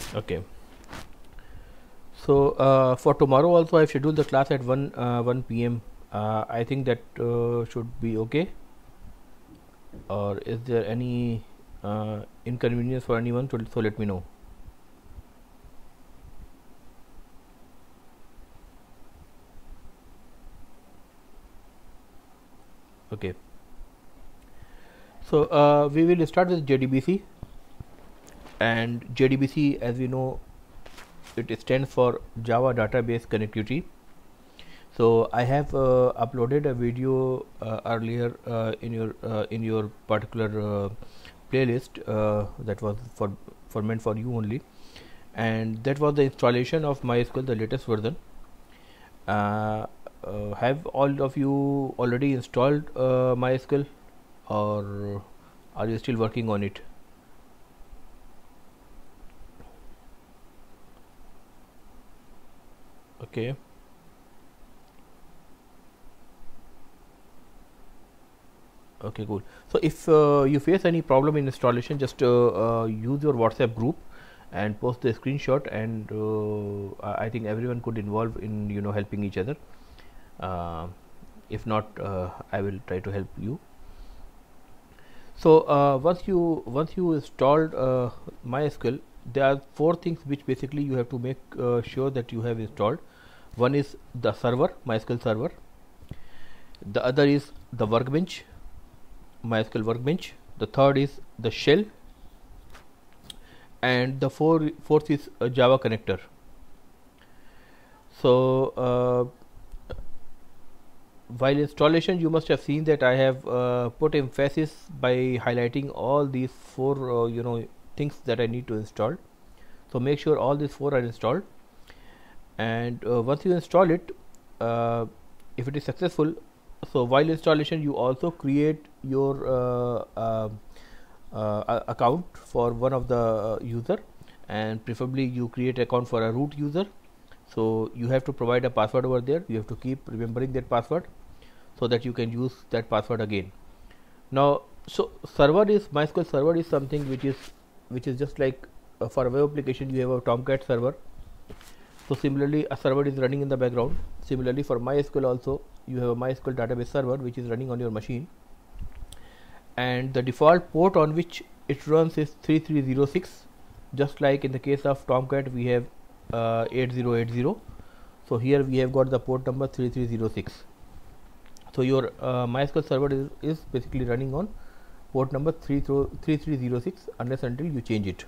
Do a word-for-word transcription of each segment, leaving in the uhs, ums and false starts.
Okay. So uh, for tomorrow also I've scheduled the class at one uh, one p m. Uh, I think that uh, should be okay. Or is there any uh, inconvenience for anyone? So, so let me know. Okay. So uh, we will start with J D B C, and J D B C, as we know, it stands for Java Database Connectivity. So I have uh, uploaded a video uh, earlier uh, in your uh, in your particular uh, playlist uh, that was for for meant for you only, and that was the installation of MySQL, the latest version. Uh, uh, have all of you already installed uh, MySQL, or are you still working on it? Okay. Okay, cool. So if uh, you face any problem in installation, just uh, uh, use your WhatsApp group and post the screenshot, and uh, I think everyone could involve in you know helping each other. Uh, if not, uh, I will try to help you. So uh, once you once you installed uh, MySQL, there are four things which basically you have to make uh, sure that you have installed. One is the server, MySQL server. The other is the workbench, MySQL workbench. The third is the shell, and the four, fourth is a Java connector. So uh, while installation, you must have seen that I have uh, put emphasis by highlighting all these four uh, you know things that I need to install. So make sure all these four are installed, and uh, once you install it, uh, if it is successful, so while installation you also create your uh, uh, uh, account for one of the uh, user, and preferably you create account for a root user. So you have to provide a password over there. You have to keep remembering that password so that you can use that password again. Now, so server is MySQL server is something which is which is just like uh, for a web application you have a Tomcat server. So similarly, a server is running in the background. Similarly, for MySQL also you have a MySQL database server which is running on your machine, and the default port on which it runs is three three zero six. Just like in the case of Tomcat, we have uh, eight zero eight zero. So here we have got the port number three three zero six. So your uh, MySQL server is, is basically running on port number three three zero six unless until you change it.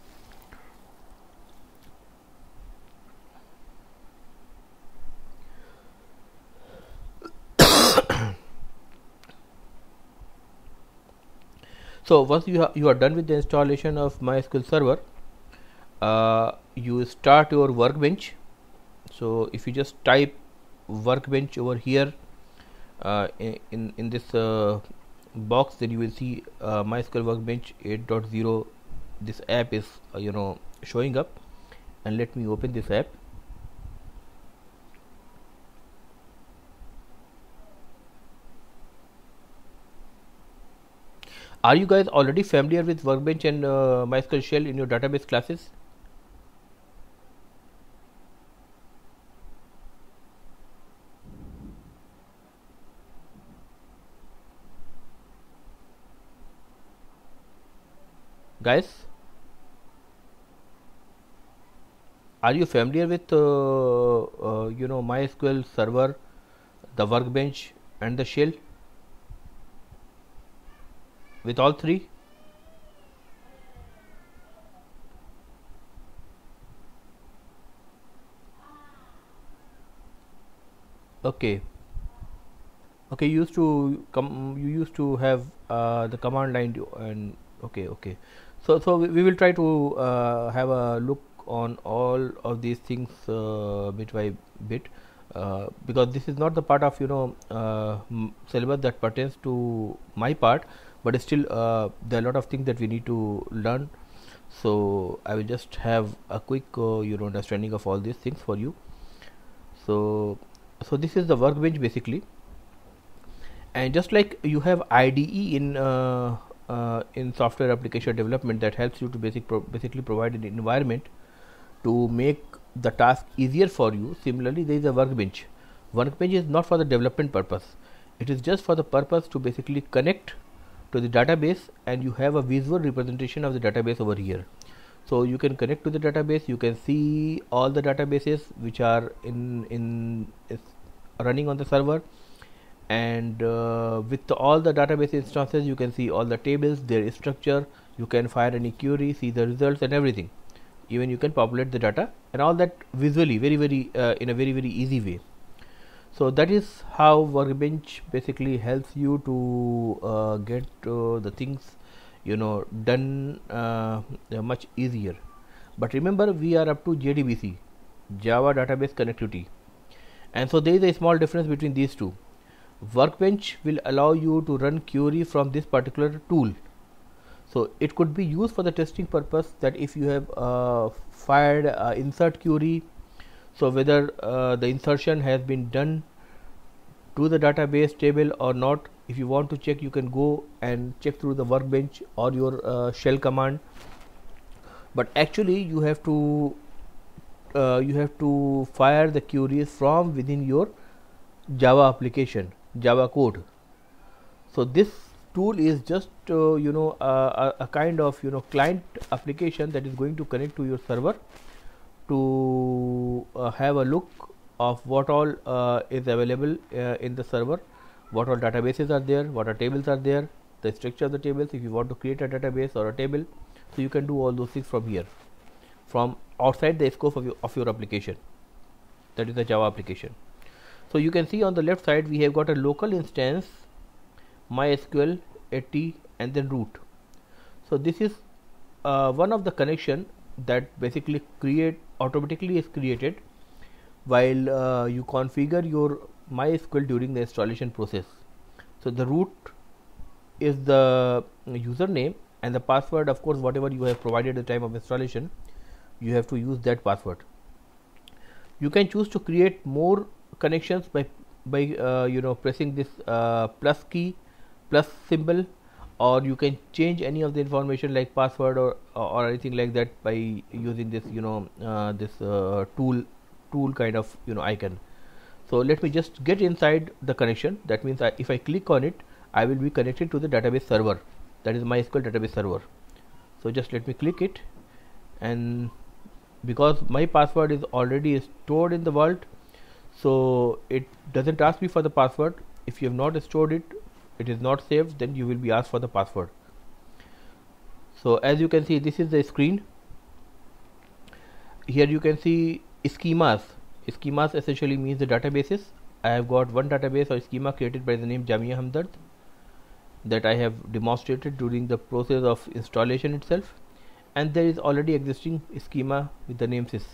So once you you are done with the installation of MySQL server, uh, you start your workbench. So if you just type workbench over here uh, in in this uh, box, then you will see uh, MySQL workbench eight point zero. This app is uh, you know showing up, and let me open this app. Are you guys already familiar with workbench and uh, MySQL shell in your database classes? Guys, are you familiar with uh, uh, you know MySQL server, the workbench and the shell? With all three? Okay. Okay, you used to come. You used to have uh, the command line, to, and okay, okay. So, so we, we will try to uh, have a look on all of these things uh, bit by bit, uh, because this is not the part of you know uh, syllabus that pertains to my part, but still uh, there are a lot of things that we need to learn. So I will just have a quick uh, you know understanding of all these things for you. So, so this is the workbench basically, and just like you have I D E in uh, uh, in software application development that helps you to basic pro basically provide an environment to make the task easier for you. Similarly, there is a workbench. Workbench is not for the development purpose. It is just for the purpose to basically connect to the database, and you have a visual representation of the database over here. So you can connect to the database. You can see all the databases which are in in is running on the server, and uh, with the, all the database instances, you can see all the tables, their structure. You can fire any query, see the results and everything. Even you can populate the data and all that visually, very very uh, in a very very easy way. So that is how Workbench basically helps you to uh, get uh, the things, you know, done uh, much easier. But remember, we are up to J D B C, Java Database Connectivity, and so there is a small difference between these two. Workbench will allow you to run query from this particular tool. So it could be used for the testing purpose, that if you have uh, fired uh, insert query, so whether uh, the insertion has been done to the database table or not, if you want to check, you can go and check through the Workbench or your uh, shell command. But actually you have to uh, you have to fire the queries from within your Java application, Java code. So this tool is just uh, you know uh, a, a kind of you know client application that is going to connect to your server to uh, have a look of what all uh, is available uh, in the server, what all databases are there, what are tables are there, the structure of the tables. If you want to create a database or a table, so you can do all those things from here, from outside the scope of your, of your application, that is the Java application. So you can see on the left side we have got a local instance, MySQL, eighty, and then root. So this is uh, one of the connection that basically create automatically is created while uh, you configure your MySQL during the installation process. So the root is the username, and the password, of course, whatever you have provided at the time of installation, you have to use that password. You can choose to create more connections by by uh, you know pressing this uh, plus key, plus symbol, or you can change any of the information like password or or anything like that by using this you know uh, this uh, tool tool kind of you know icon. So let me just get inside the connection. That means I, if I click on it, I will be connected to the database server, that is MySQL database server. So just let me click it, and because my password is already stored in the vault, so it doesn't ask me for the password. If you have not stored it, it is not saved, then you will be asked for the password. So as you can see, this is the screen. Here you can see schemas. Schemas essentially means the databases. I have got one database or schema created by the name Jamia Hamdard that I have demonstrated during the process of installation itself, and there is already existing schema with the name sys.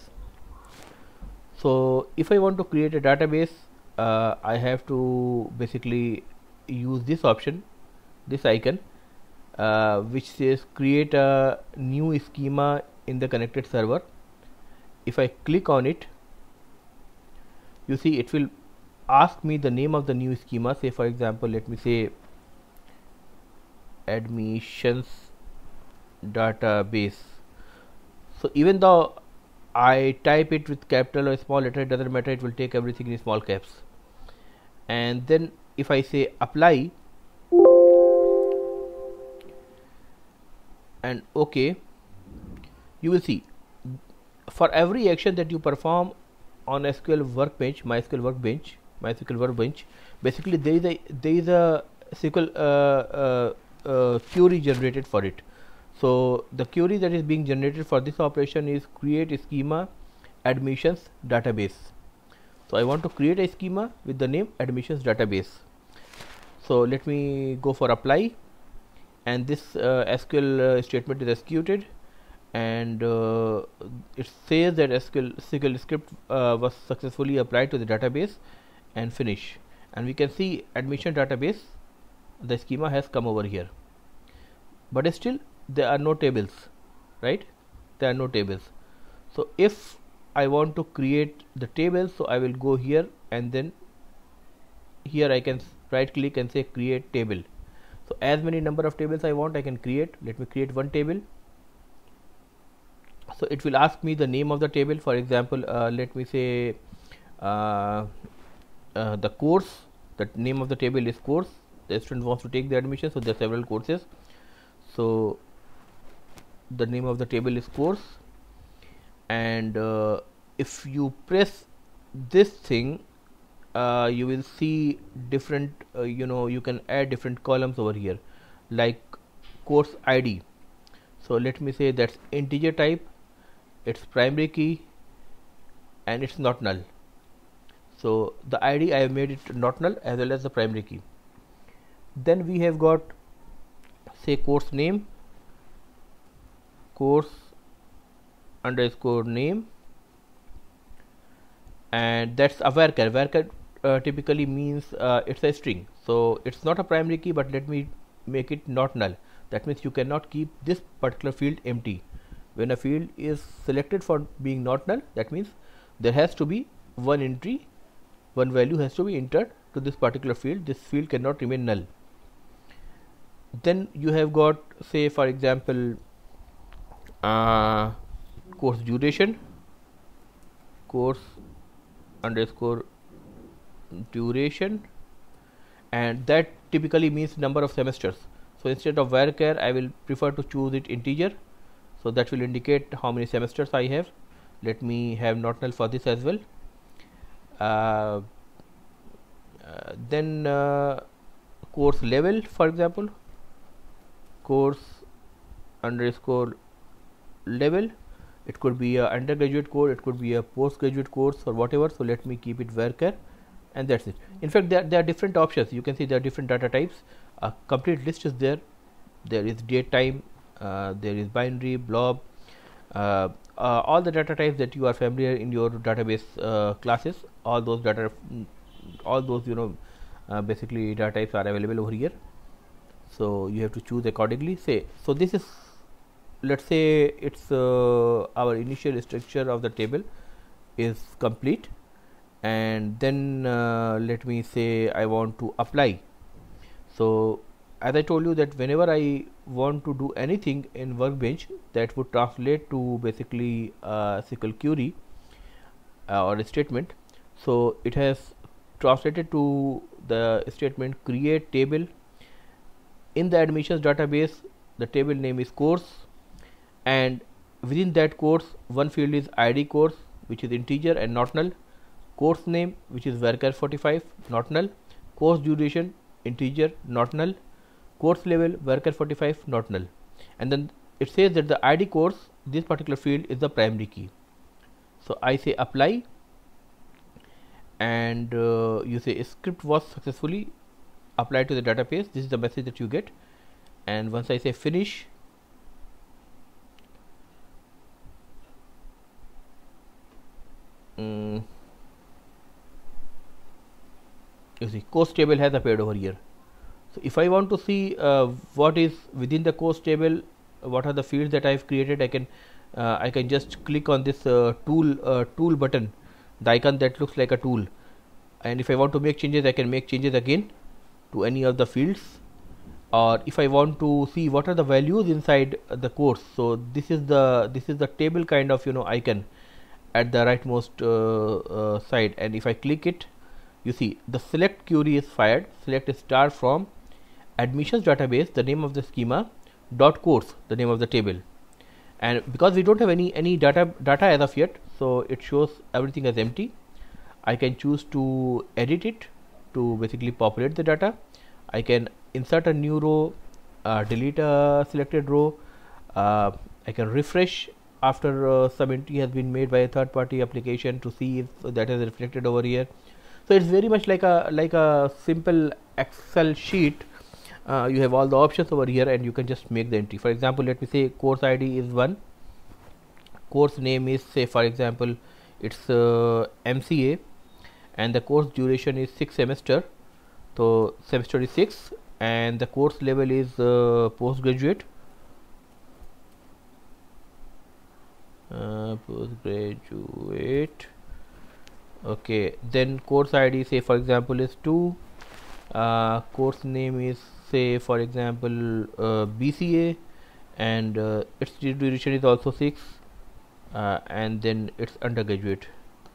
So if I want to create a database, uh, I have to basically use this option, this icon, uh, which says create a new schema in the connected server. If I click on it, you see it will ask me the name of the new schema. Say for example, let me say admissions database. So even though I type it with capital or small letter, it doesn't matter, it will take everything in small caps. And then if I say apply and OK, you will see for every action that you perform on S Q L Workbench, MySQL Workbench, MySQL Workbench, basically there is a there is a S Q L uh, uh, uh, query generated for it. So the query that is being generated for this operation is create schema admissions database. So I want to create a schema with the name admissions database. So let me go for apply, and this uh, S Q L uh, statement is executed, and uh, it says that S Q L, S Q L script uh, was successfully applied to the database, and finish. And we can see admission database, the schema has come over here, but still there are no tables, right? There are no tables. So if I want to create the tables, so I will go here, and then here I can right click and say create table. So as many number of tables I want, I can create. Let me create one table. So it will ask me the name of the table. For example, uh, let me say uh, uh, the course, the name of the table is course. The student wants to take the admission, so there are several courses. So the name of the table is course, and uh, if you press this thing, uh, you will see different uh, you know you can add different columns over here, like course I D. So let me say that's integer type, it's primary key, and it's not null. So the I D I have made it not null as well as the primary key. Then we have got, say, course name, course underscore name, and that's a varchar. Varchar uh, typically means uh, it's a string, so it's not a primary key, but let me make it not null. That means you cannot keep this particular field empty. When a field is selected for being not null, that means there has to be one entry, one value has to be entered to this particular field. This field cannot remain null. Then you have got, say, for example, uh, course duration, course underscore duration, and that typically means number of semesters. So instead of varchar, I will prefer to choose it integer, so that will indicate how many semesters I have. Let me have not null for this as well. Uh, uh, then uh, course level, for example, course underscore level, it could be a undergraduate course, it could be a postgraduate course, or whatever. So let me keep it varchar, and that's it. In fact, there, there are different options. You can see there are different data types. A complete list is there. There is date time, uh, there is binary, blob, uh, uh, all the data types that you are familiar in your database uh, classes. All those data, all those you know, uh, basically data types are available over here. So you have to choose accordingly. Say, so this is, let's say it's uh, our initial structure of the table is complete, and then uh, let me say I want to apply. So as I told you that whenever I want to do anything in Workbench that would translate to basically uh, S Q L query uh, or a statement, so it has translated to the statement create table. In the admissions database, the table name is course, and within that course one field is I D course, which is integer and not null, course name, which is varchar forty-five, not null, course duration, integer, not null, course level, varchar forty-five, not null, and then it says that the I D course, this particular field, is the primary key. So I say apply, and uh, you say script was successfully applied to the database. This is the message that you get, and once I say finish, mm, you see course table has appeared over here. So if I want to see uh, what is within the course table, what are the fields that I have created, I can uh, I can just click on this uh, tool uh, tool button, the icon that looks like a tool, and if I want to make changes, I can make changes again to any of the fields. Or if I want to see what are the values inside uh, the course, so this is the this is the table kind of you know icon at the rightmost uh, uh, side, and if I click it, you see the select query is fired. Select star from admissions database, the name of the schema, dot course, the name of the table, and because we don't have any any data data as of yet, so it shows everything as empty. I can choose to edit it to basically populate the data. I can insert a new row, uh, delete a selected row, uh, I can refresh after uh, some entry has been made by a third party application to see if that is reflected over here. So it's very much like a like a simple Excel sheet. Uh, you have all the options over here, and you can just make the entry. For example, let me say course I D is one, course name is, say, for example, it's uh, M C A, and the course duration is six semester, so semester is six, and the course level is uh, postgraduate, uh, postgraduate. Okay, then course I D, say, for example, is two, uh, course name is, say, for example, uh, B C A, and uh, its duration is also six, uh, and then it's undergraduate,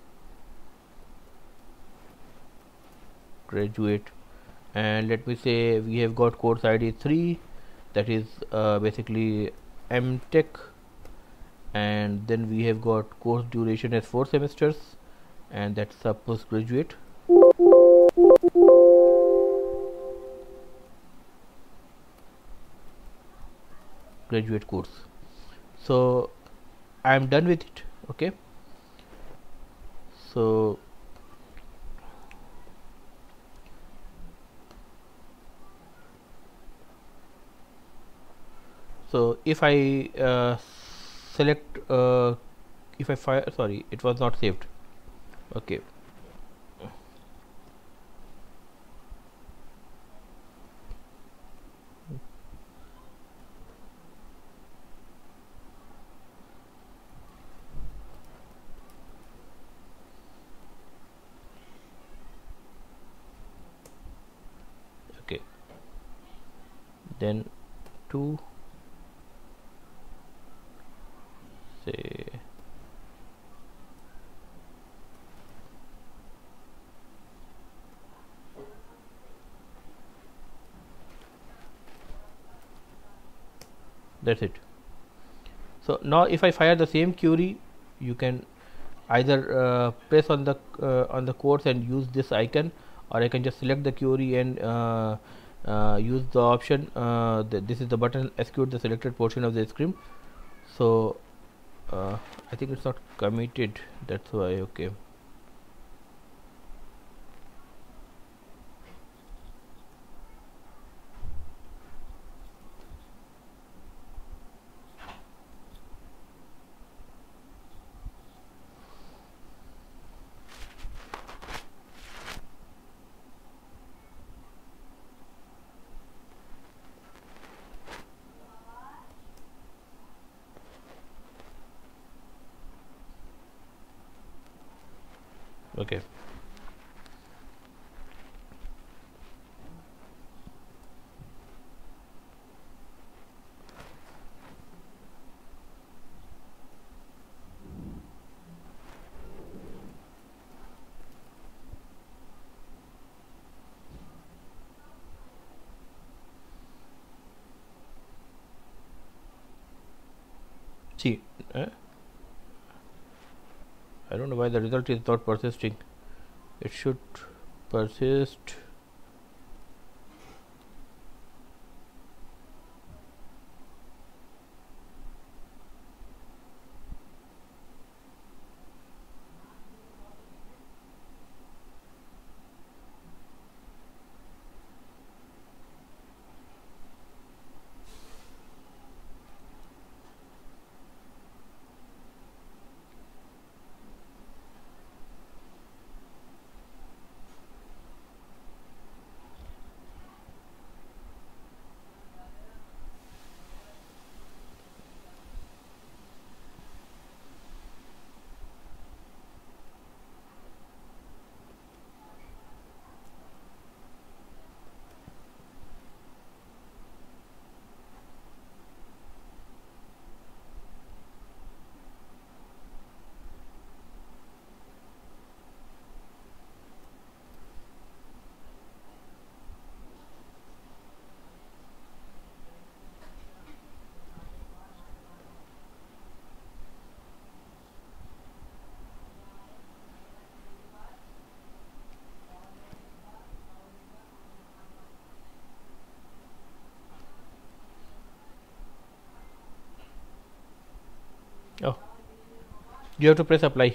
graduate, and let me say we have got course I D three, that is uh, basically M Tech, and then we have got course duration as four semesters, and that's a postgraduate. Graduate course. So I am done with it. Okay, so so if I uh, select uh, if I fire, sorry, it was not saved. Okay, okay, then to say that's it. So now if I fire the same query, you can either uh, press on the uh, on the course and use this icon, or I can just select the query and uh, uh, use the option uh, th this is the button, execute the selected portion of the script. So uh, I think it's not committed, that's why. Okay, okay, see, uh, I don't know why the result is not persisting. It should persist. Oh, you have to press apply.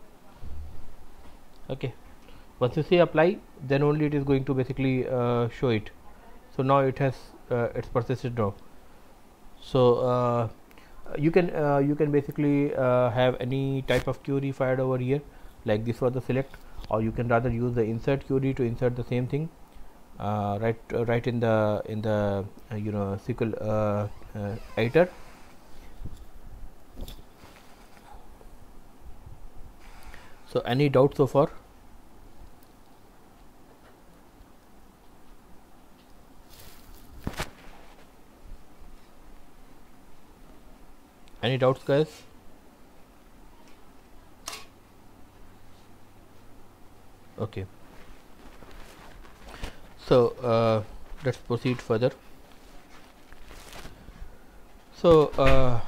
Okay, once you say apply, then only it is going to basically uh, show it. So now it has uh, it's persisted now. So uh, you can uh, you can basically uh, have any type of query fired over here, like this was the select, or you can rather use the insert query to insert the same thing uh, right uh, right in the in the uh, you know S Q L uh, uh, editor. So any doubt so far? Any doubts, guys? Okay, so uh, let's proceed further. So uh,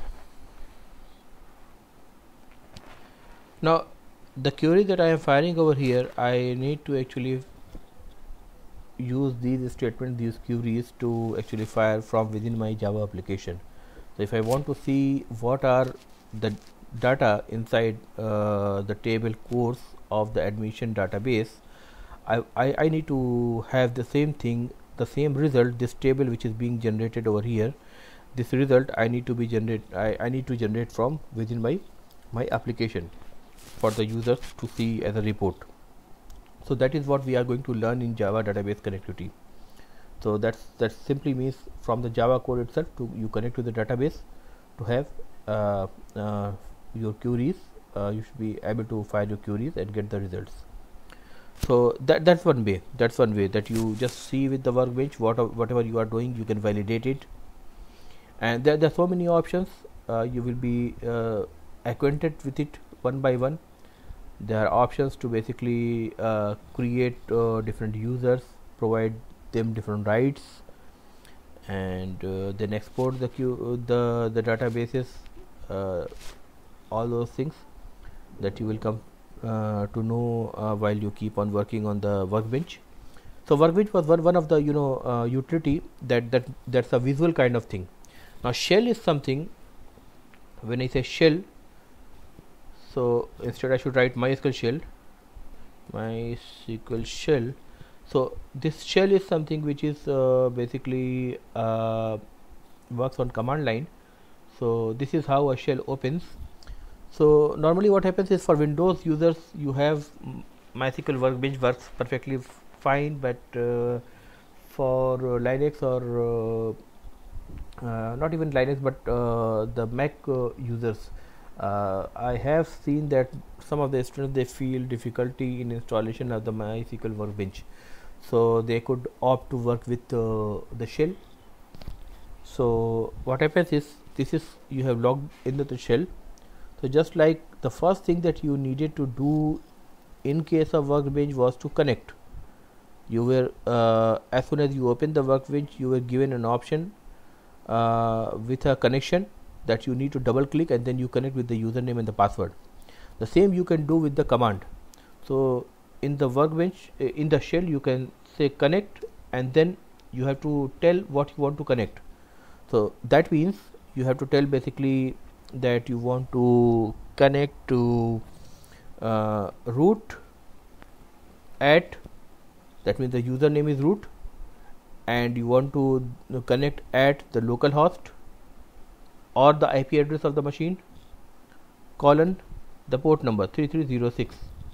now the query that I am firing over here, I need to actually use these statements, these queries to actually fire from within my Java application. So if I want to see what are the data inside uh, the table course of the admission database, I, I, I need to have the same thing, the same result, this table which is being generated over here. This result I need to be generate I, I need to generate from within my my application for the users to see as a report. So that is what we are going to learn in Java database connectivity. So that's that simply means from the Java code itself to you connect to the database to have uh, uh, your queries. Uh, you should be able to file your queries and get the results. So that that's one way. That's one way that you just see with the workbench what whatever you are doing, you can validate it. And there, there are so many options. Uh, you will be uh, acquainted with it one by one. There are options to basically uh, create uh, different users, provide them different rights, and uh, then export the queue, uh, the the databases, uh, all those things that you will come uh, to know uh, while you keep on working on the workbench. So workbench was one, one of the you know uh, utility that that that's a visual kind of thing. Now shell is something. When I say shell, so instead I should write MySQL shell, MySQL shell. So this shell is something which is uh, basically uh, works on command line. So this is how a shell opens. So normally what happens is for Windows users you have MySQL workbench works perfectly fine, but uh, for uh, Linux or uh, uh, not even Linux but uh, the Mac uh, users, uh, I have seen that some of the students they feel difficulty in installation of the MySQL workbench, so they could opt to work with uh, the shell. So what happens is, this is you have logged into the shell. So just like the first thing that you needed to do in case of workbench was to connect. You were uh, as soon as you open the workbench, you were given an option uh, with a connection that you need to double click and then you connect with the username and the password. The same you can do with the command. So in the workbench, uh, in the shell, you can say connect and then you have to tell what you want to connect. So that means you have to tell basically that you want to connect to uh, root at, that means the username is root, and you want to uh, connect at the local host or the I P address of the machine, colon the port number three three zero six.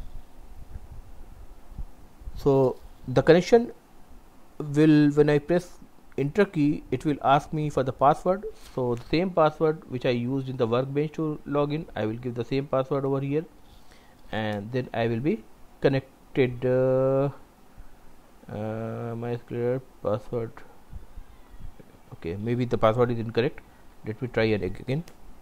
So the connection will, when I press enter key, it will ask me for the password. So the same password which I used in the workbench to log in, I will give the same password over here, and then I will be connected. Uh, uh, MySQL password. Okay, maybe the password is incorrect. Let me try it again.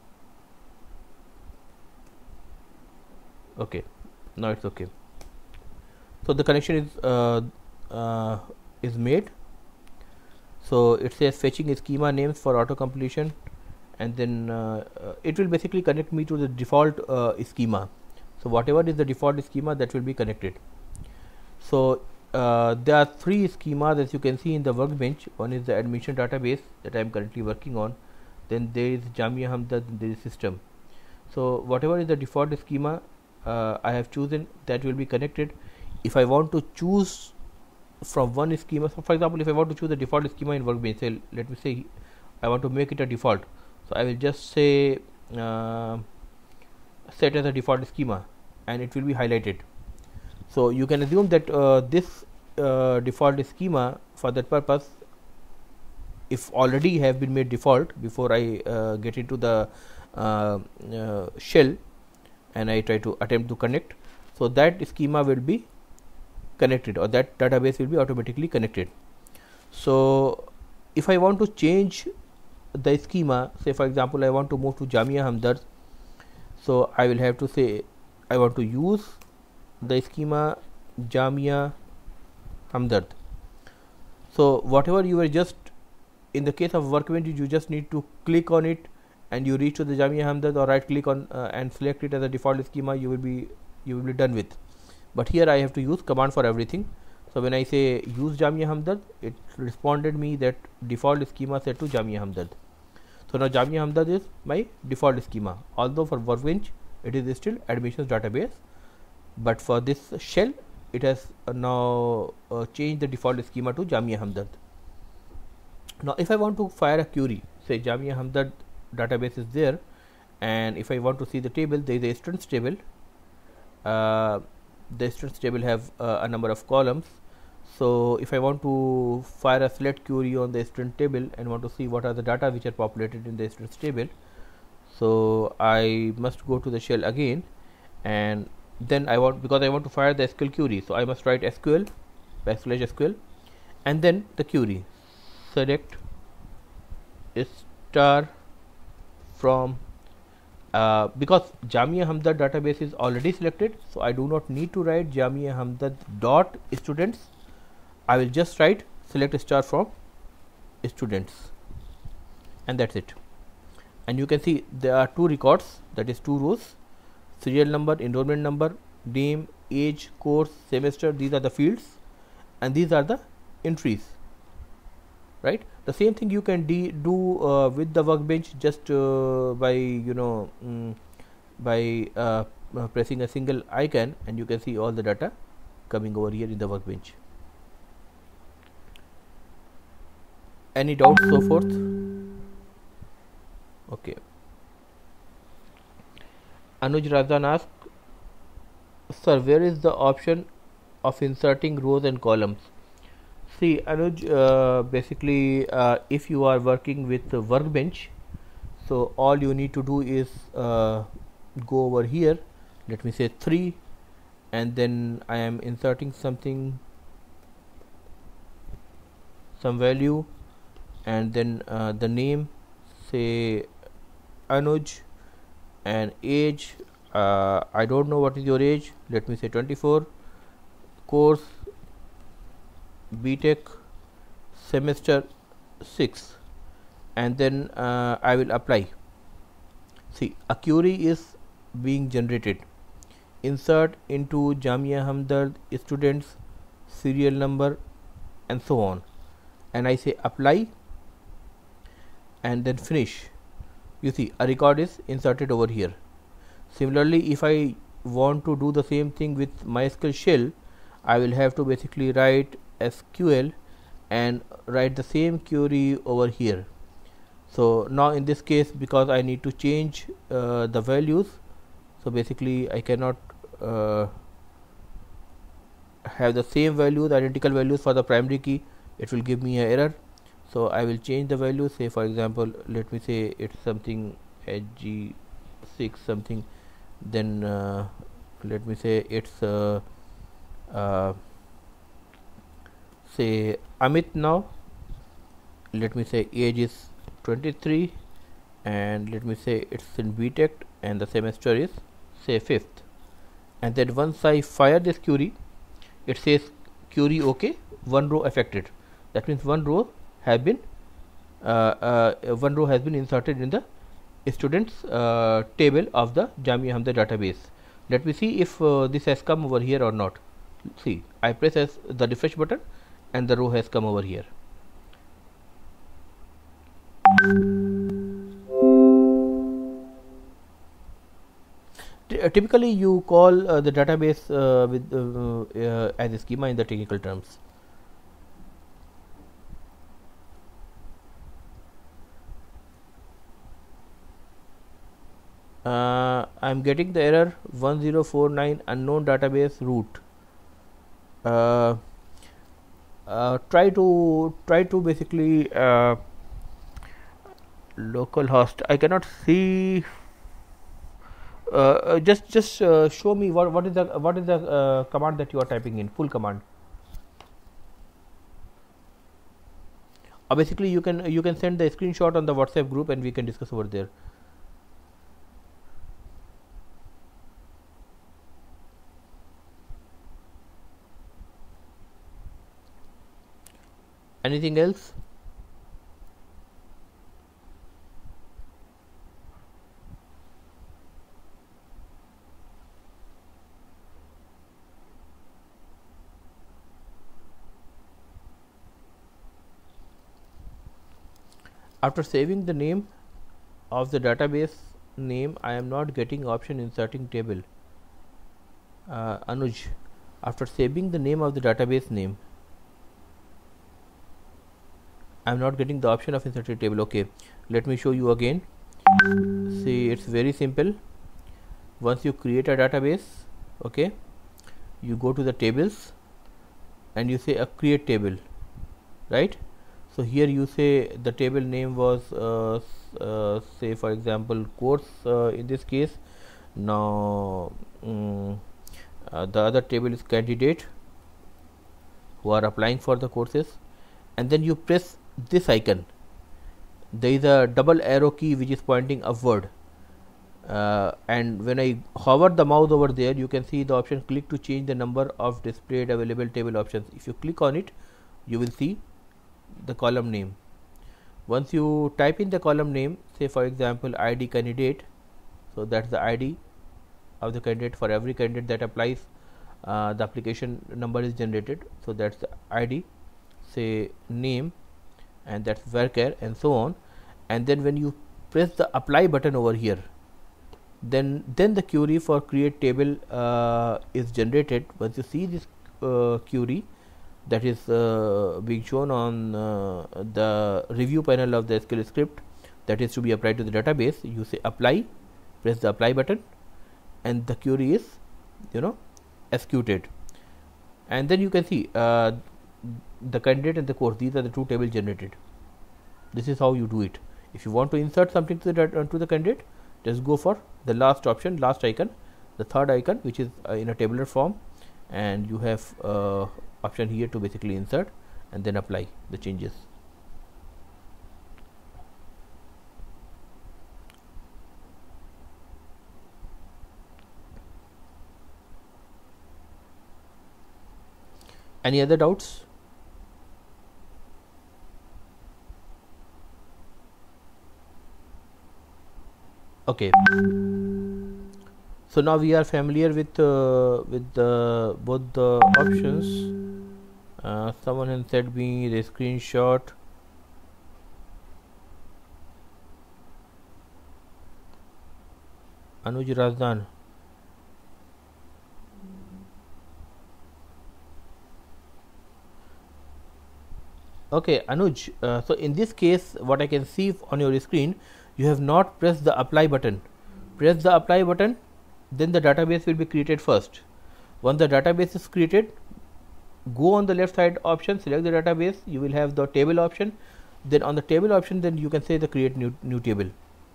Okay, now it's okay. So the connection is uh, uh, is made. So it says fetching schema names for auto completion, and then uh, uh, it will basically connect me to the default uh, schema. So whatever is the default schema, that will be connected. So uh, there are three schemas as you can see in the workbench. One is the admission database that I am currently working on. Then there is Jamia Hamdard, there is system. So whatever is the default schema uh, I have chosen, that will be connected. If I want to choose from one schema, so for example, if I want to choose the default schema in workbench, say, let me say I want to make it a default, so I will just say uh, set as a default schema, and it will be highlighted. So you can assume that uh, this uh, default schema, for that purpose, if already have been made default before I uh, get into the uh, uh, shell and I try to attempt to connect, so that schema will be connected, or that database will be automatically connected. So if I want to change the schema, say for example I want to move to Jamia Hamdard, so I will have to say I want to use the schema Jamia Hamdard. So whatever you were just, in the case of Workbench, you just need to click on it and you reach to the Jamia Hamdard, or right click on uh, and select it as a default schema. You will be you will be done with. But here I have to use command for everything. So when I say use Jamia Hamdard, it responded me that default schema set to Jamia Hamdard. So now Jamia Hamdard is my default schema, although for Workbench it is still admissions database, but for this shell it has uh, now uh, changed the default schema to Jamia Hamdard. Now if I want to fire a query, say Jamia Hamdard database is there, and if I want to see the table, there is a students table. Uh, the students table have uh, a number of columns. So if I want to fire a select query on the student table and want to see what are the data which are populated in the students table, so I must go to the shell again, and then I want, because I want to fire the S Q L query, so I must write S Q L backslash S Q L and then the query select star from uh, because Jamia Hamdard database is already selected, so I do not need to write Jamia Hamdard dot students. I will just write select star from students, and that's it. And you can see there are two records, that is two rows: serial number, enrollment number, name, age, course, semester. These are the fields, and these are the entries, right? The same thing you can do uh, with the Workbench, just uh, by you know mm, by uh, uh, pressing a single icon, and you can see all the data coming over here in the Workbench. Any doubts so forth? Okay. Anuj Razan asks, sir, where is the option of inserting rows and columns? See, Anuj, uh, basically uh, if you are working with the Workbench, so all you need to do is uh, go over here, let me say three, and then I am inserting something, some value, and then uh, the name, say Anuj, and age, uh, I don't know what is your age, let me say twenty-four, course B Tech, semester six, and then uh, I will apply. See, a query is being generated, insert into Jamia Hamdard students, serial number, and so on, and I say apply and then finish. You see a record is inserted over here. Similarly, if I want to do the same thing with MySQL shell, I will have to basically write S Q L and write the same query over here. So now in this case, because I need to change uh, the values, so basically I cannot uh, have the same values, identical values for the primary key. It will give me an error. So I will change the value, say for example, let me say it's something H G six something, then uh, let me say it's uh, uh, say Amit now, let me say age is twenty-three, and let me say it's in B Tech and the semester is say fifth, and then once I fire this query, it says query OK, one row affected. That means one row have been uh, uh, one row has been inserted in the students uh, table of the Jamia Hamdard database. Let me see if uh, this has come over here or not. See, I press as the refresh button and the row has come over here. T uh, typically you call uh, the database uh, with uh, uh, as a schema in the technical terms. Uh, I am getting the error one zero four nine unknown database root. Uh, uh, try to try to basically uh, localhost. I cannot see. Uh, uh, just just uh, show me what what is the what is the uh, command that you are typing in, full command. Uh, basically, you can you can send the screenshot on the WhatsApp group and we can discuss over there. Anything else? After saving the name of the database name, I am not getting option inserting table. uh, Anuj, after saving the name of the database name, I am not getting the option of inserting table. Okay, let me show you again. See, it's very simple. Once you create a database, okay, you go to the tables and you say a create table, right? So here you say the table name was uh, uh, say for example course uh, in this case. Now um, uh, the other table is candidate who are applying for the courses, and then you press this icon. There is a double arrow key which is pointing upward, uh, and when I hover the mouse over there, you can see the option click to change the number of displayed available table options. If you click on it, you will see the column name. Once you type in the column name, say for example I D candidate, so that's the I D of the candidate. For every candidate that applies, uh, the application number is generated, so that's the I D. Say name, and that's varchar, and so on. And then when you press the apply button over here, then then the query for create table uh, is generated. Once you see this uh, query that is uh, being shown on uh, the review panel of the S Q L script that is to be applied to the database, you say apply, press the apply button, and the query is, you know, executed. And then you can see uh, the candidate and the course, these are the two tables generated. This is how you do it. If you want to insert something to the uh, to the candidate, just go for the last option, last icon, the third icon, which is uh, in a tabular form, and you have uh, option here to basically insert and then apply the changes. Any other doubts? Okay, so now we are familiar with uh, with the both the options. Uh, someone has sent me the screenshot. Anuj Razdan. Okay, Anuj, uh, so in this case, what I can see on your screen, you have not pressed the apply button. Press the apply button, then the database will be created first. Once the database is created, go on the left side option, select the database, you will have the table option. Then on the table option, then you can say the create new, new table.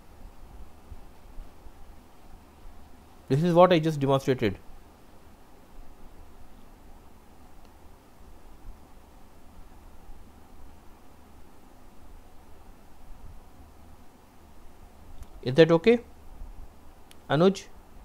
This is what I just demonstrated. Is that okay, Anuj?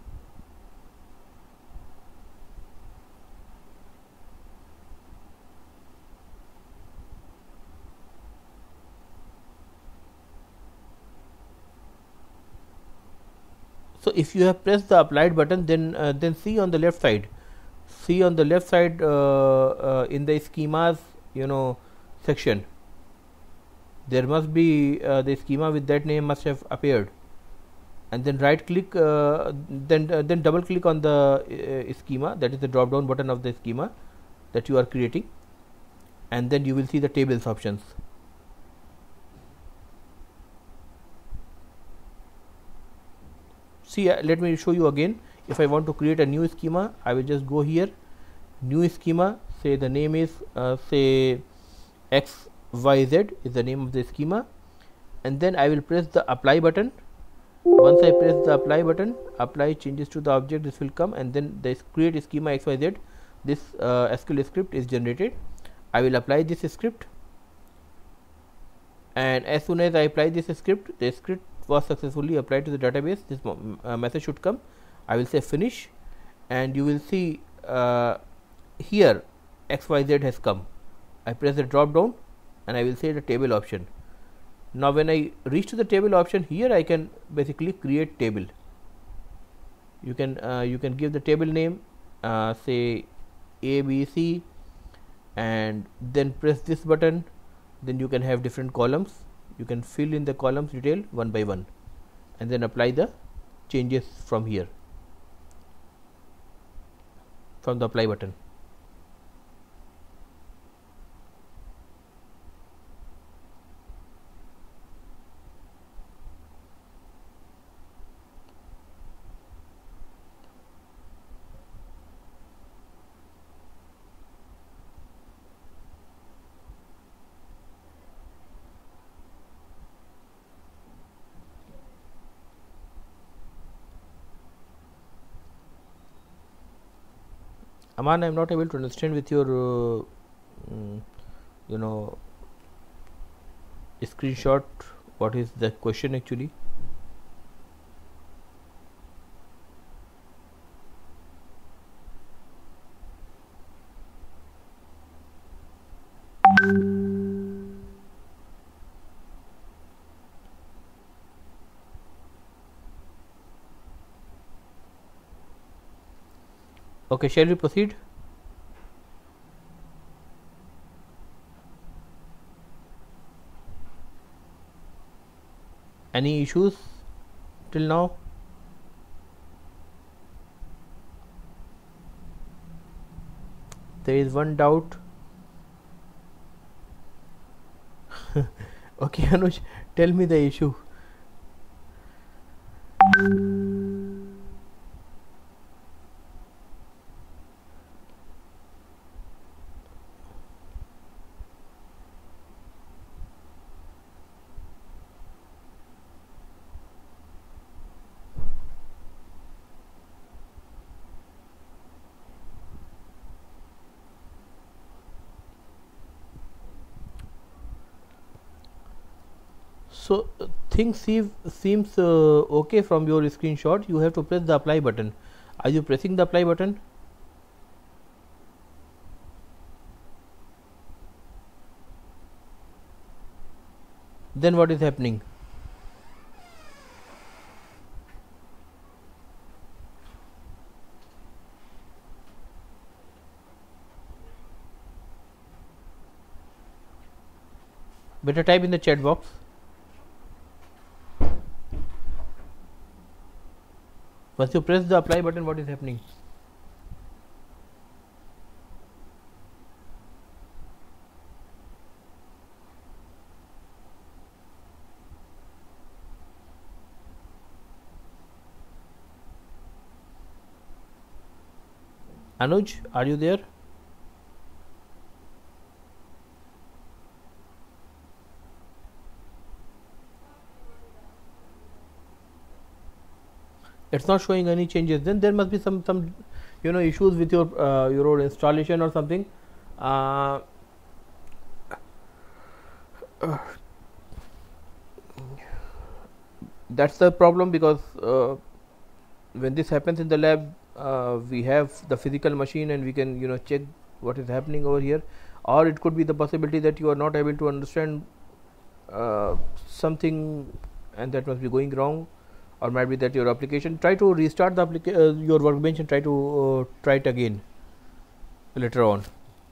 So if you have pressed the applied button, then uh, then see on the left side, see on the left side uh, uh, in the schemas, you know, section, there must be uh, the schema with that name must have appeared. And then right click, uh, then uh, then double click on the uh, schema, that is the drop down button of the schema that you are creating, and then you will see the tables options. See, uh, let me show you again. If I want to create a new schema, I will just go here, new schema, say the name is uh, say X Y Z is the name of the schema, and then I will press the apply button. Once I press the apply button, apply changes to the object, this will come, and then the create schema X Y Z, this uh, S Q L script is generated. I will apply this script, and as soon as I apply this script, the script was successfully applied to the database. This uh, message should come. I will say finish, and you will see uh, here X Y Z has come. I press the drop down, and I will say the table option. Now when I reach to the table option, here I can basically create table. You can uh, you can give the table name, uh, say A B C, and then press this button. Then you can have different columns. You can fill in the columns detail one by one, and then apply the changes from here, from the apply button. Aman, I am not able to understand with your uh, mm, you know screenshot what is the question actually. Okay, shall we proceed? Any issues till now? There is one doubt. Okay, Anuj, tell me the issue. So uh, things seem, seems uh, okay from your screenshot. You have to press the apply button. Are you pressing the apply button? Then what is happening? Better type in the chat box. Once you press the apply button, what is happening? Anuj, are you there? It's not showing any changes. Then there must be some some you know issues with your uh, your installation or something. Uh, uh, that's the problem, because uh, when this happens in the lab, uh, we have the physical machine and we can you know check what is happening over here. Or it could be the possibility that you are not able to understand uh, something, and that must be going wrong. Or might be that your application, try to restart the applica uh, your workbench and try to uh, try it again later on.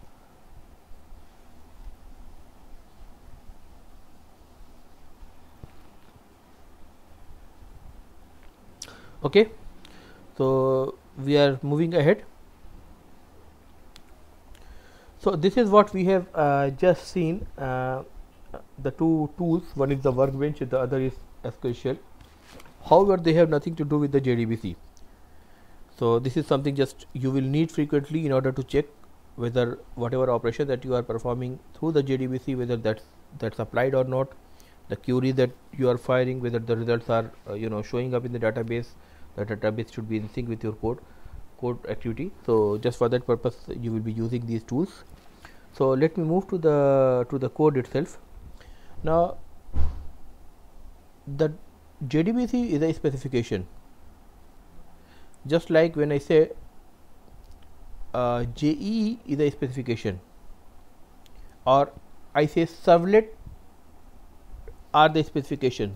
Okay, so we are moving ahead. So this is what we have uh, just seen, uh, the two tools. One is the workbench, the other is S Q L Shell. However, they have nothing to do with the J D B C. So this is something just you will need frequently in order to check whether whatever operation that you are performing through the J D B C, whether that's that's applied or not. The query that you are firing, whether the results are uh, you know showing up in the database. The database should be in sync with your code code activity. So just for that purpose, you will be using these tools. So let me move to the to the code itself. Now the J D B C is a specification. Just like when I say uh, J E E is a specification, or I say servlet are the specification.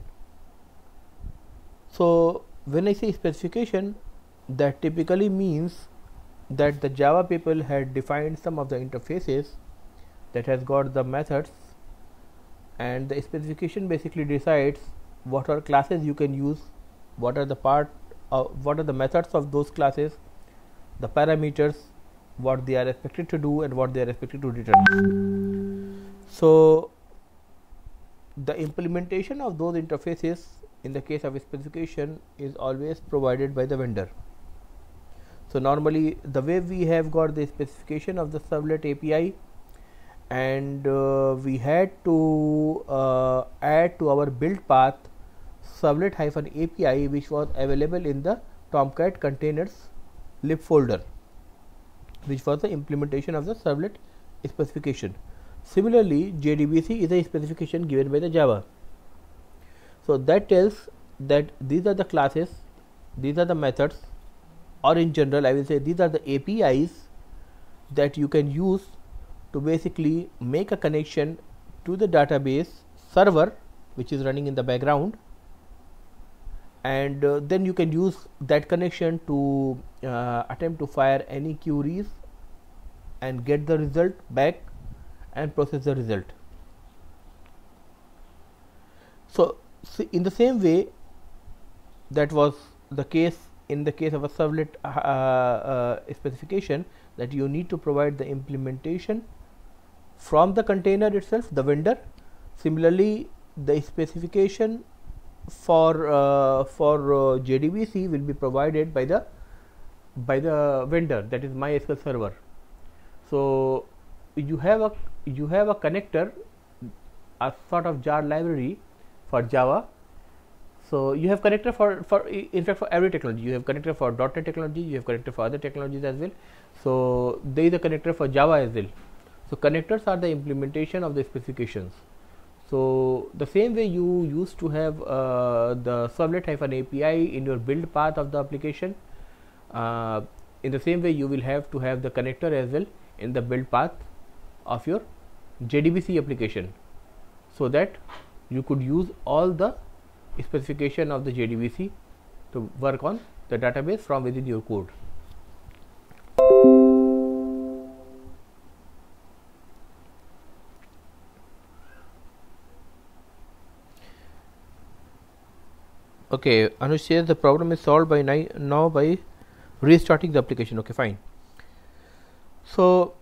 So when I say specification, that typically means that the Java people had defined some of the interfaces that has got the methods, and the specification basically decides what are classes you can use, what are the part uh, what are the methods of those classes, the parameters, what they are expected to do and what they are expected to return. So the implementation of those interfaces in the case of a specification is always provided by the vendor. So normally the way we have got the specification of the servlet A P I, and uh, we had to uh, add to our build path servlet hyphen A P I, which was available in the Tomcat containers lib folder, which was the implementation of the servlet specification. Similarly, J D B C is a specification given by the Java. So that tells that these are the classes, these are the methods, or in general I will say these are the A P Is that you can use to basically make a connection to the database server which is running in the background, and uh, then you can use that connection to uh, attempt to fire any queries and get the result back and process the result. So see, in the same way that was the case in the case of a servlet uh, uh, specification, that you need to provide the implementation from the container itself, the vendor. Similarly, the specification for uh, for uh, J D B C will be provided by the by the vendor, that is MySQL server. So you have a you have a connector, a sort of jar library for Java. So you have connector for for in fact for every technology. You have connector for .NET technology, you have connector for other technologies as well. So there is a connector for Java as well. So connectors are the implementation of the specifications. So the same way you used to have uh, the servlet hyphen A P I in your build path of the application, uh, in the same way you will have to have the connector as well in the build path of your J D B C application, so that you could use all the specification of the J D B C to work on the database from within your code. Okay, Anush says the problem is solved by now by restarting the application. Okay, fine. So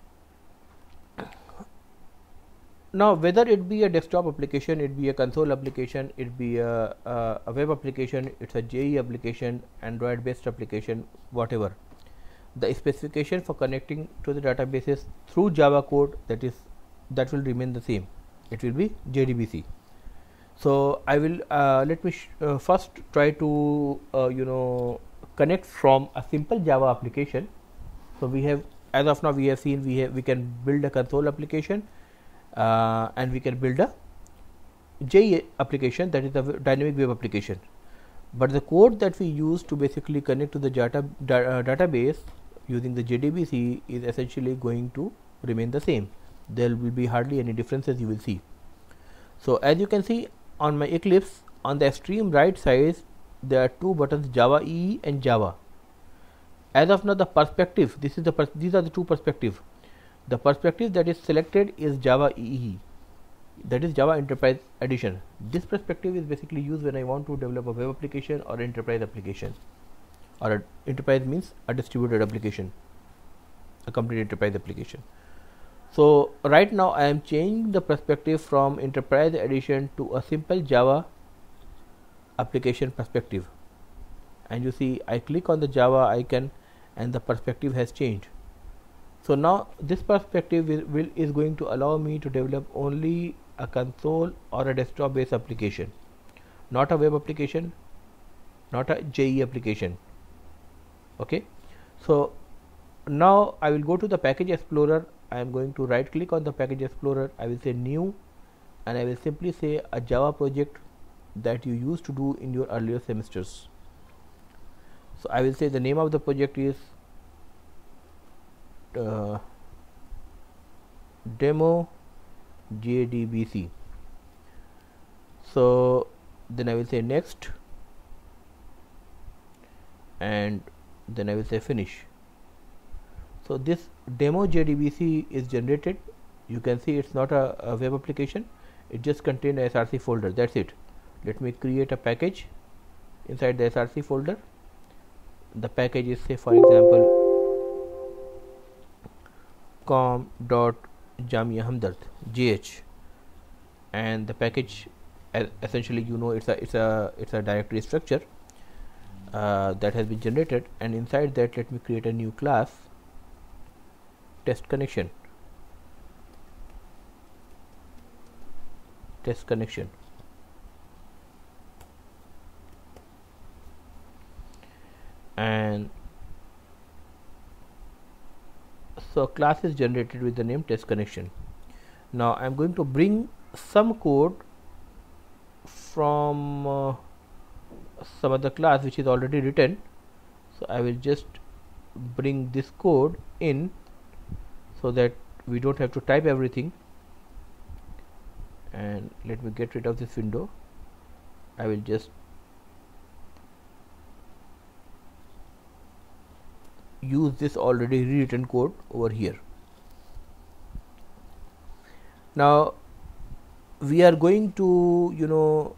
now whether it be a desktop application, it be a console application, it be a, a, a web application, it's a J E application, Android based application, whatever, the specification for connecting to the databases through Java code, that is that will remain the same. It will be J D B C. So I will uh, let me sh uh, first try to uh, you know connect from a simple Java application. So we have, as of now we have seen we have we can build a console application, uh, and we can build a J E application, that is a dynamic web application. But the code that we use to basically connect to the data da uh, database using the J D B C is essentially going to remain the same. There will be hardly any differences you will see. So as you can see on my Eclipse, on the extreme right side there are two buttons, Java E E and Java. As of now the perspective, this is the pers these are the two perspectives. The perspective that is selected is Java E E, that is Java Enterprise Edition. This perspective is basically used when I want to develop a web application or enterprise application, or a enterprise means a distributed application, a complete enterprise application. So right now I am changing the perspective from Enterprise Edition to a simple Java application perspective, and you see I click on the Java icon and the perspective has changed. So now this perspective will, will is going to allow me to develop only a console or a desktop based application, not a web application, not a J E application. Okay, so now I will go to the Package Explorer. I am going to right click on the Package Explorer. I will say new, and I will simply say a Java project that you used to do in your earlier semesters. So I will say the name of the project is uh, demo J D B C. So then I will say next, and then I will say finish. So this demo J D B C is generated. You can see it's not a, a web application, it just contains a S R C folder. That's it. Let me create a package inside the S R C folder. The package is, say for example, com dot Jamia Hamdard J H, and the package uh, essentially, you know, it's a it's a it's a directory structure uh, that has been generated, and inside that let me create a new class, test connection. Test connection. And so class is generated with the name test connection. Now I am going to bring some code from uh, some other class which is already written. So I will just bring this code in so that we don't have to type everything. And let me get rid of this window. I will just use this already rewritten code over here. Now we are going to, you know,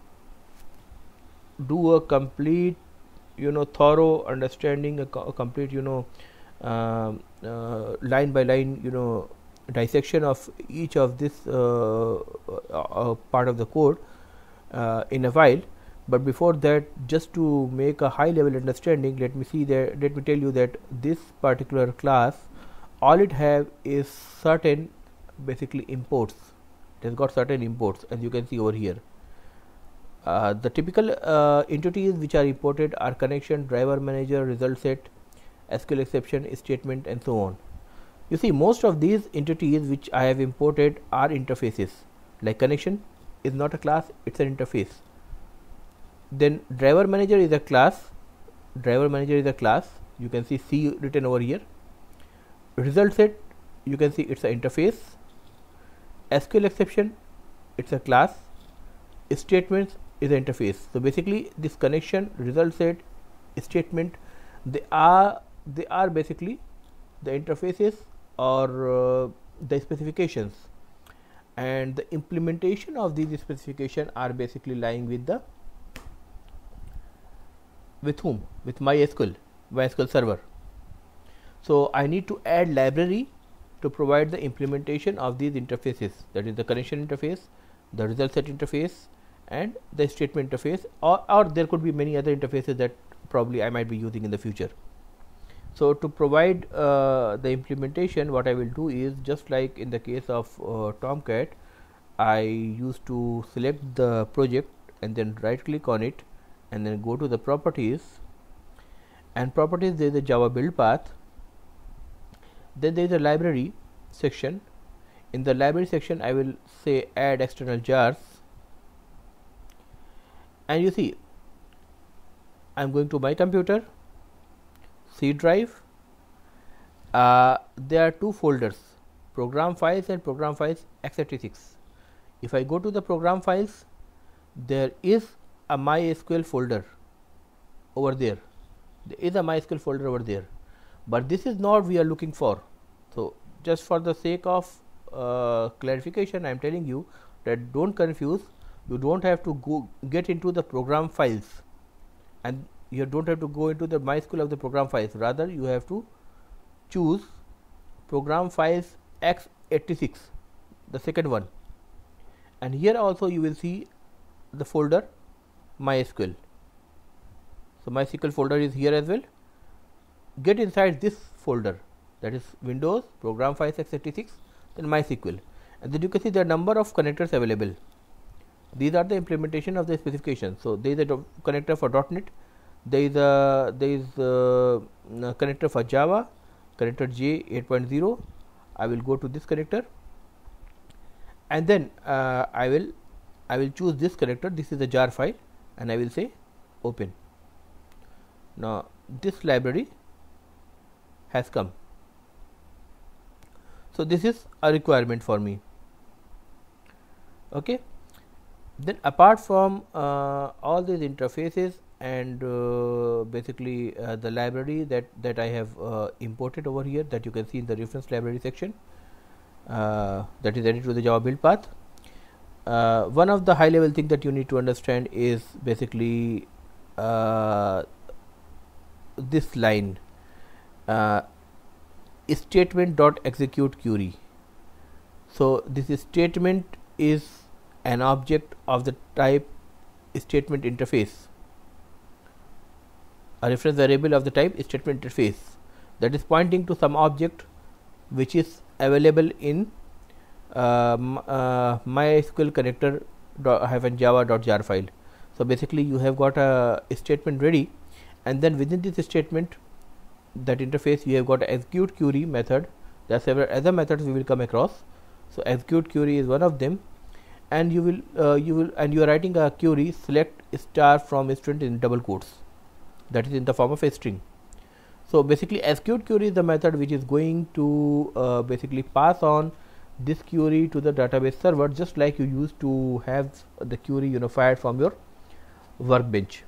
do a complete, you know, thorough understanding, a, co a complete, you know, uh, uh, line by line, you know, dissection of each of this uh, uh, part of the code uh, in a while. But before that, just to make a high level understanding, let me see that let me tell you that this particular class, all it have is certain basically imports. It has got certain imports, as you can see over here. Uh, the typical uh, entities which are imported are connection, driver manager, result set, S Q L exception, statement, and so on. You see, most of these entities which I have imported are interfaces. Like connection is not a class, it's an interface. Then driver manager is a class. Driver manager is a class. You can see C written over here. Result set, you can see it's an interface. S Q L exception, it's a class. Statements is an interface. So basically, this connection, result set, statement, they are they are basically the interfaces or uh, the specifications, and the implementation of these specifications are basically lying with the with whom with MySQL, MySQL server. So I need to add library to provide the implementation of these interfaces, that is the connection interface, the result set interface, and the statement interface, or, or there could be many other interfaces that probably I might be using in the future. So to provide uh, the implementation, what I will do is, just like in the case of uh, Tomcat, I used to select the project and then right click on it and then go to the properties, and properties there is a Java build path. Then there is a library section. In the library section I will say add external jars, and you see I am going to my computer, C drive. Uh, there are two folders, program files and program files x eighty-six. If I go to the program files, there is a MySQL folder over there. There is a MySQL folder over there, but this is not we are looking for. So just for the sake of uh, clarification, I am telling you that don't confuse. You don't have to go get into the program files, and you don't have to go into the MySQL of the program files. Rather, you have to choose program files x eighty-six, the second one, and here also you will see the folder MySQL. So MySQL folder is here as well. Get inside this folder, that is Windows, program files x eighty-six, then MySQL, and then you can see there are number of connectors available. These are the implementation of the specification. So there is a connector for .NET, there is a there is a, a connector for Java, connector J eight point zero. I will go to this connector, and then uh, I will I will choose this connector. This is a jar file, and I will say open. Now this library has come. So this is a requirement for me. Okay. Then apart from uh, all these interfaces and uh, basically uh, the library that that I have uh, imported over here, that you can see in the reference library section, uh, that is added to the Java build path. Uh, one of the high level thing that you need to understand is basically uh, this line, uh, statement dot execute query. So this statement is an object of the type statement interface, a reference variable of the type statement interface, that is pointing to some object which is available in uh, uh, MySQL connector hyphen java dot jar file. So basically you have got a statement ready, and then within this statement, that interface, you have got a execute query method. There are several other methods we will come across. So execute query is one of them, and you will uh, you will and you are writing a query select star from string in double quotes, that is in the form of a string. So basically execute query is the method which is going to uh, basically pass on this query to the database server, just like you used to have the query unified from your workbench,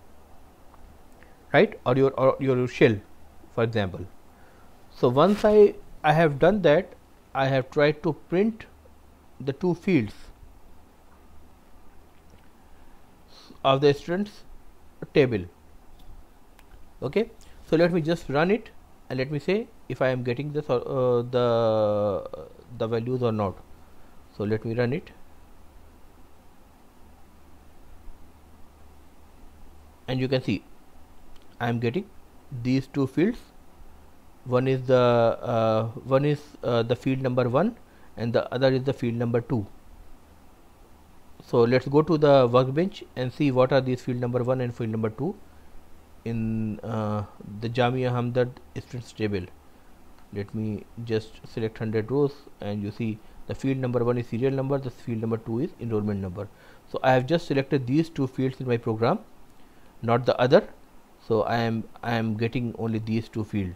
right, or your or your shell, for example. So once I I have done that, I have tried to print the two fields of the students table. Okay, so let me just run it and let me say if I am getting this or uh, the the values or not. So let me run it, and you can see I am getting these two fields. One is the uh, one is uh, the field number one, and the other is the field number two. So let's go to the workbench and see what are these field number one and field number two in uh, the Jamia Hamdard students table. Let me just select one hundred rows, and you see the field number one is serial number, the field number two is enrollment number. So I have just selected these two fields in my program, not the other. So I am I am getting only these two fields.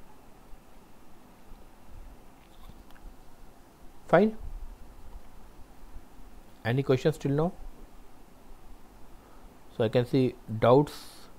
Fine. Any questions till now? So I can see doubts.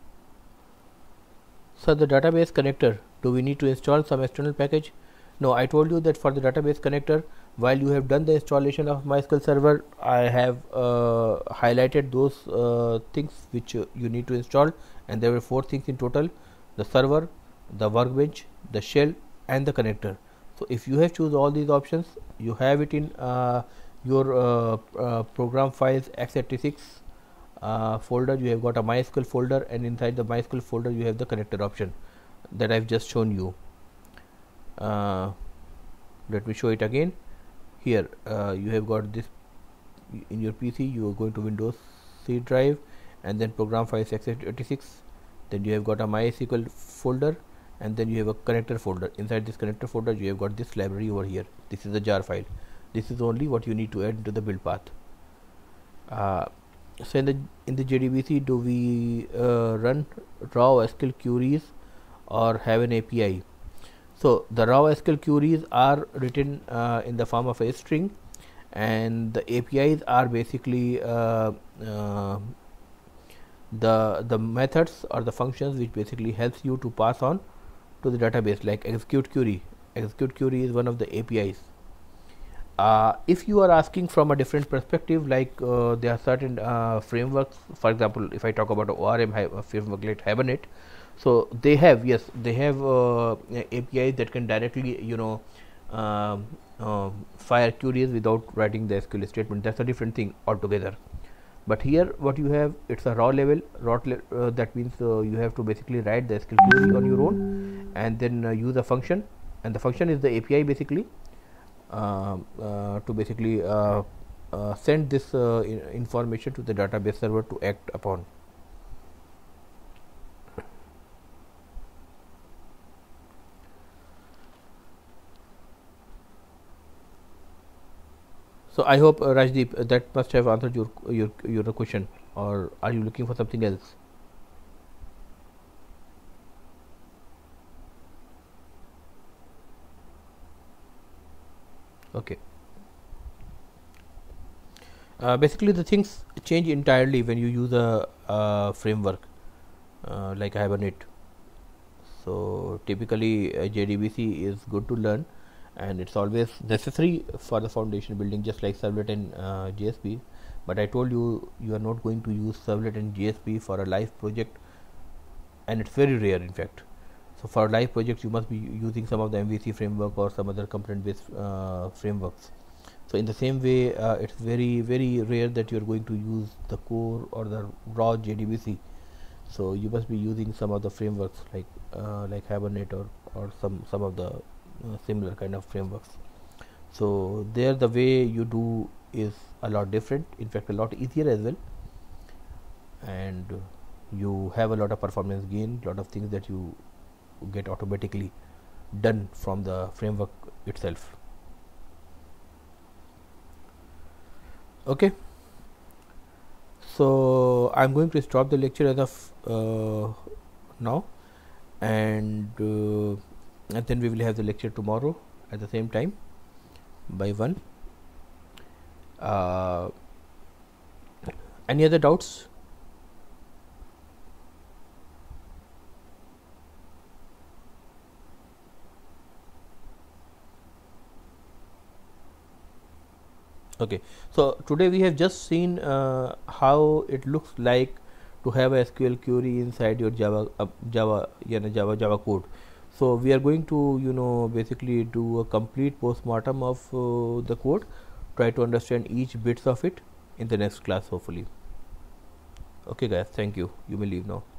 So the database connector, do we need to install some external package? No, I told you that for the database connector, while you have done the installation of MySQL server, I have uh, highlighted those uh, things which uh, you need to install, and there were four things in total: the server, the workbench, the shell, and the connector. So if you have choose all these options, you have it in uh, your uh, uh, program files x eighty-six uh, folder. You have got a MySQL folder, and inside the MySQL folder you have the connector option that I've just shown you. Uh, let me show it again. Here uh, you have got this in your P C. You are going to Windows C drive, and then program files x eighty-six. Then you have got a MySQL folder, and then you have a connector folder. Inside this connector folder you have got this library over here. This is the jar file. This is only what you need to add into the build path. Uh, so in the in the J D B C, do we uh, run raw S Q L queries or have an A P I? So the raw S Q L queries are written uh, in the form of a string, and the A P Is are basically uh, uh, the the methods or the functions which basically helps you to pass on to the database, like execute query. Execute query is one of the A P Is. Uh, if you are asking from a different perspective, like uh, there are certain uh, frameworks, for example, if I talk about a O R M framework like Hibernate, so they have, yes, they have uh, A P Is that can directly, you know, um, uh, fire queries without writing the S Q L statement. That's a different thing altogether. But here what you have, it's a raw level. Raw le uh, that means uh, you have to basically write the S Q L query on your own, and then uh, use a function, and the function is the A P I basically. Uh, uh, to basically uh, uh, send this uh, in information to the database server to act upon. So I hope uh, Rajdeep, uh, that must have answered your your your question, or are you looking for something else? Okay. Uh, basically, the things change entirely when you use a, a framework uh, like Hibernate. So typically, uh, J D B C is good to learn, and it's always necessary for the foundation building, just like Servlet and uh, J S P. But I told you, you are not going to use Servlet and J S P for a live project, and it's very rare, in fact. So for live projects, you must be using some of the M V C framework or some other component-based uh, frameworks. So in the same way, uh, it's very very rare that you are going to use the core or the raw J D B C. So you must be using some of the frameworks like uh, like Hibernate or, or some some of the uh, similar kind of frameworks. So there the way you do is a lot different, in fact a lot easier as well, and uh, you have a lot of performance gain, lot of things that you get automatically done from the framework itself. Okay, so I'm going to stop the lecture as of uh, now, and, uh, and then we will have the lecture tomorrow at the same time by one. Uh, any other doubts? Okay, so today we have just seen uh, how it looks like to have a S Q L query inside your Java uh, Java you know, Java Java code. So we are going to you know basically do a complete postmortem of uh, the code, try to understand each bits of it in the next class hopefully. Okay guys, thank you. You may leave now.